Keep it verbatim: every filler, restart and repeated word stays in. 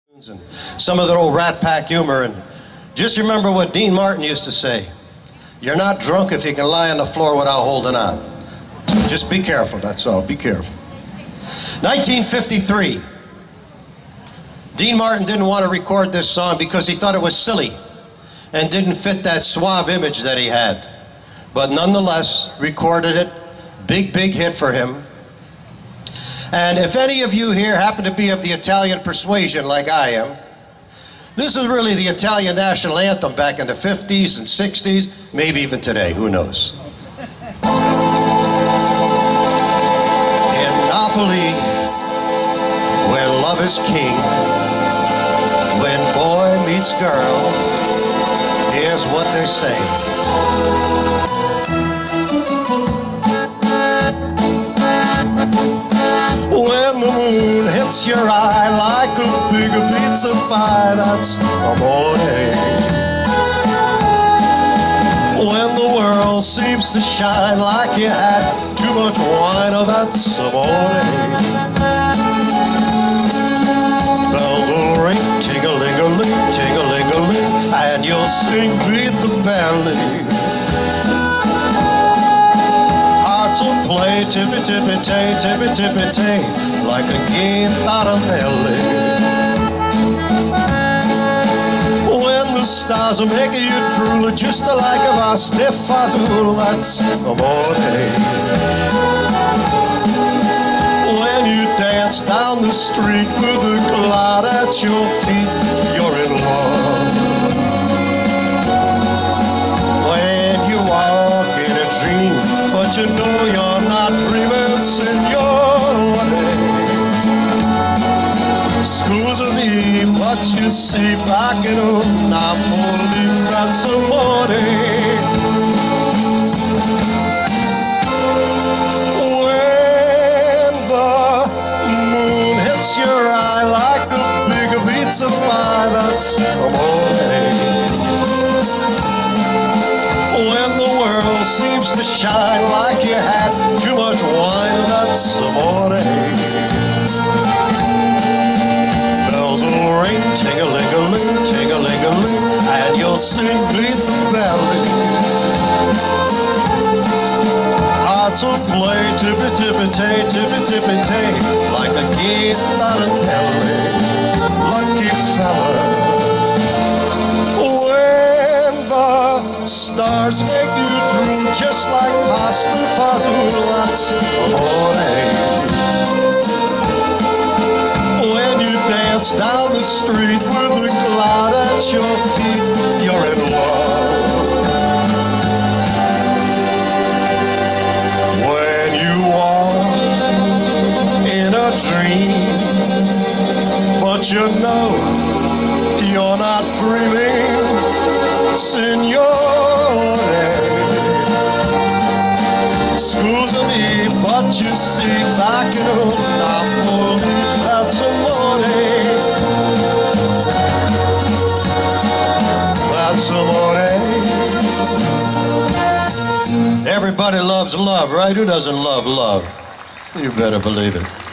And some of that old Rat Pack humor, and just remember what Dean Martin used to say: you're not drunk if you can lie on the floor without holding on. Just be careful, that's all, be careful. nineteen fifty-three, Dean Martin didn't want to record this song because he thought it was silly and didn't fit that suave image that he had, but nonetheless recorded it. Big big hit for him. And if any of you here happen to be of the Italian persuasion like I am, this is really the Italian national anthem back in the fifties and sixties, maybe even today, who knows. In Napoli, where love is king, when boy meets girl, here's what they say. When the moon hits your eye like a big pizza pie, that's amore. When the world seems to shine like you had too much wine, oh, that's amore. Bells will ring, ting-a-ling-a-ling, ting-a-ling-a-ling, and you'll sing beat the band. Hearts will play tippy-tippy-tay, tippy-tippy-tay, like a guitarra-melody. When the stars are making you drool, just like a Basti Fazool, that's amore. When you dance down the street with a cloud at your feet, you're in love. When you walk in a dream, but you know you're not dreaming, signore. Scusami, but you see back in Napoli, that's amore. When the moon hits your eye like a big pizza pie, that's amore. When the world seems to shine like you had too much wine, that's amore. Bells will ring, ting-a-ling-a-ling, ting-a-ling-a-ling, and you'll sing beat the ballad. Hearts will play tippy-tippy-tay, tippy-tippy-tay, like a guitarra-melody. Lucky fella. Stars make you drool just like Basti Fazool, that's amore. When you dance down the street with a cloud at your feet, you're in love. When you walk in a dream, but you know you're not dreaming, signore. Scusami, but you see back in Napoli, that's amore. That's amore. Everybody loves love, right? Who doesn't love love? You better believe it.